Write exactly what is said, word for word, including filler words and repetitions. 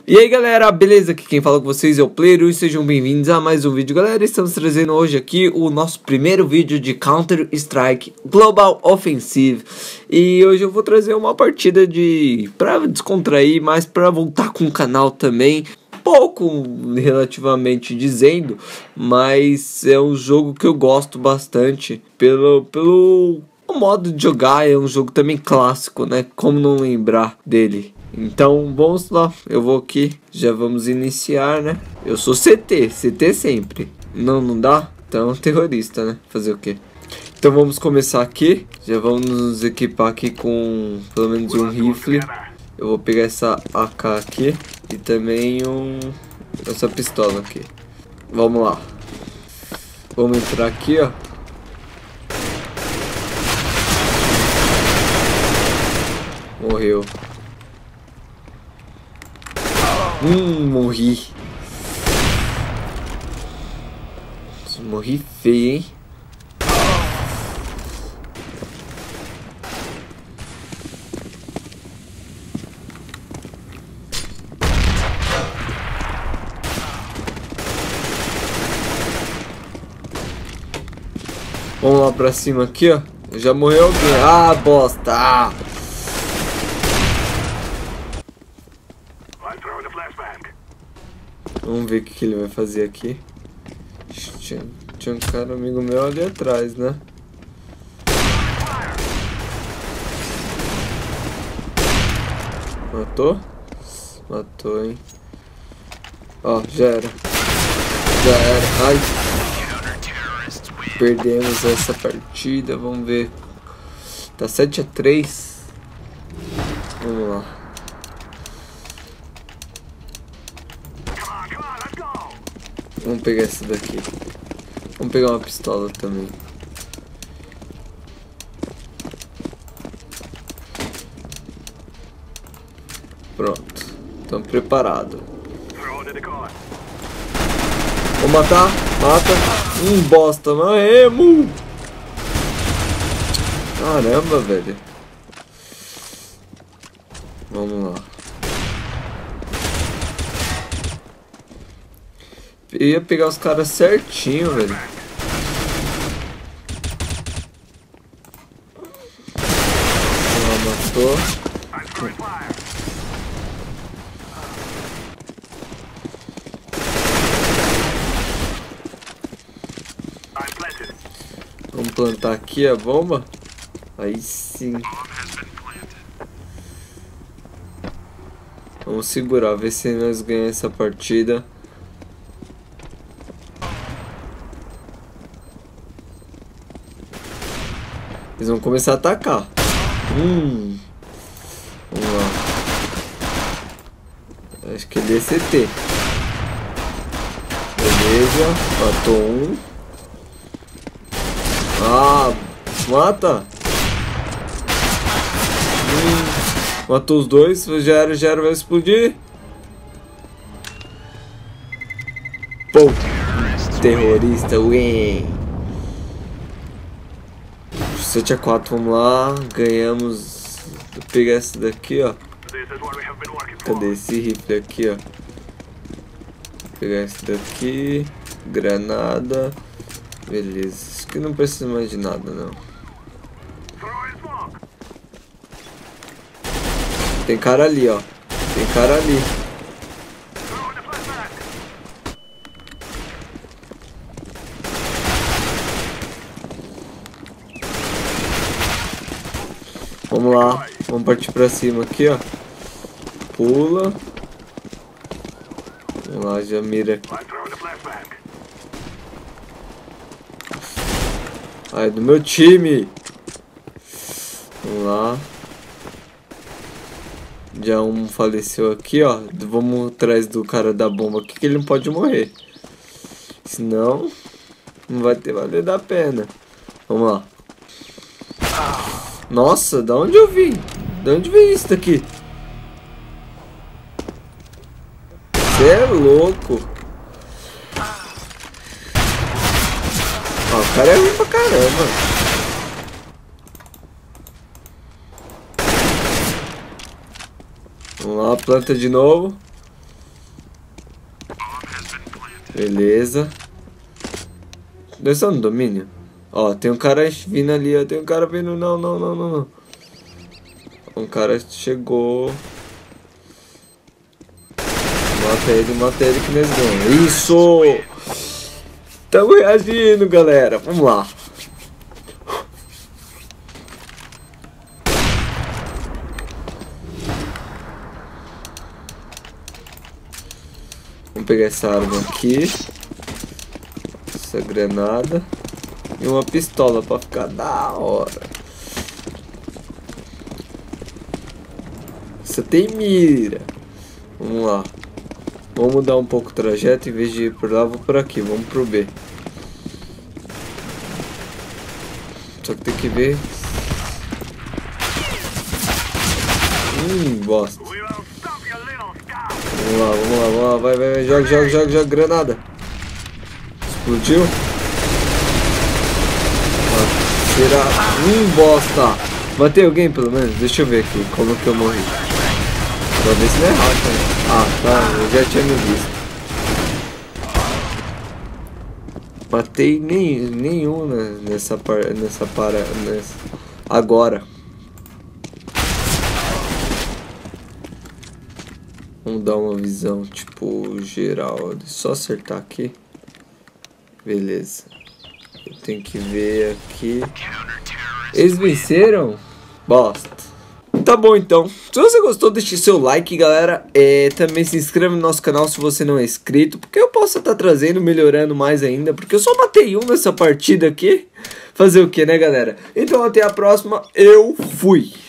E aí galera, beleza? Aqui quem fala com vocês é o Player e sejam bem-vindos a mais um vídeo. Galera, estamos trazendo hoje aqui o nosso primeiro vídeo de Counter Strike Global Offensive. E hoje eu vou trazer uma partida de... pra descontrair, mas pra voltar com o canal também. Pouco relativamente dizendo, mas é um jogo que eu gosto bastante pelo... pelo... o modo de jogar. É um jogo também clássico, né? Como não lembrar dele? Então vamos lá, eu vou aqui, já vamos iniciar, né? Eu sou C T, C T sempre. Não, não dá? Então terrorista, né? Fazer o quê? Então vamos começar aqui, já vamos nos equipar aqui com pelo menos um rifle. Eu vou pegar essa A K aqui e também um, essa pistola aqui. Vamos lá. Vamos entrar aqui, ó. Morreu. Hum, morri. Morri feio, hein? Vamos lá pra cima aqui, ó. Já morreu alguém. Ah, bosta! Ah. Vamos ver o que, que ele vai fazer aqui. Tinha, tinha um cara amigo meu ali atrás, né? Matou? Matou, hein? Ó, já era. Já era. Ai. Perdemos essa partida. Vamos ver. Tá sete a três. Vamos lá. Vamos pegar essa daqui. Vamos pegar uma pistola também. Pronto. Estamos preparados. Vou matar. Mata. Hum, bosta. Morremos. Caramba, velho. Vamos lá. Eu ia pegar os caras certinho, velho. Ela matou. Vamos plantar aqui a bomba. Aí sim. Vamos segurar, ver se nós ganhamos essa partida. Eles vão começar a atacar. Hum. Vamos lá. Acho que ele é C T. Beleza. Matou um. Ah, mata. Hum. Matou os dois. Já era, já era, vai explodir. Pô. Terrorista, ué. sete a quatro, vamos lá, ganhamos. Vou pegar essa daqui, ó. Cadê esse rifle aqui, ó? Vou pegar esse daqui. Granada. Beleza, acho que não precisa mais de nada, não. Tem cara ali, ó. Tem cara ali. Vamos lá, vamos partir pra cima aqui, ó. Pula. Vamos lá, já mira aqui. Ai, do meu time. Vamos lá. Já um faleceu aqui, ó. Vamos atrás do cara da bomba aqui, que ele não pode morrer. Senão, não vai ter valido a pena. Vamos lá. Nossa, da onde eu vim? Da onde veio isso daqui? Você é louco. Ó, o cara é ruim pra caramba. Vamos lá, planta de novo. Beleza. Dois só no domínio. Ó, tem um cara vindo ali, ó. Tem um cara vindo. Não, não, não, não, não. Um cara chegou. Mata ele, mata ele que nós ganhamos. Isso! Tamo reagindo, galera. Vamos lá. Vamos pegar essa arma aqui. Essa granada. E uma pistola pra ficar da hora. Você tem mira. Vamos lá. Vamos mudar um pouco o trajeto. Em vez de ir por lá, vou por aqui. Vamos pro B. Só que tem que ver. Hum, bosta. Vamos lá, vamos lá, vamos lá. Vai, vai, vai. Joga, joga, joga, joga. Granada. Explodiu. Tira. Hum, bosta. Matei alguém pelo menos? Deixa eu ver aqui como que eu morri. Pra ver se não é hack, né? Ah, tá. Eu já tinha me visto. Matei nem, nenhum nessa par, nessa para nessa. Agora. Vamos dar uma visão tipo geral. Deixa eu só acertar aqui. Beleza. Eu tenho que ver aqui. Eles venceram? Bosta. Tá bom então. Se você gostou, deixe seu like, galera. É, também se inscreva no nosso canal se você não é inscrito, porque eu posso estar trazendo, melhorando mais ainda, porque eu só matei um nessa partida aqui. Fazer o que, né, galera? Então até a próxima. Eu fui.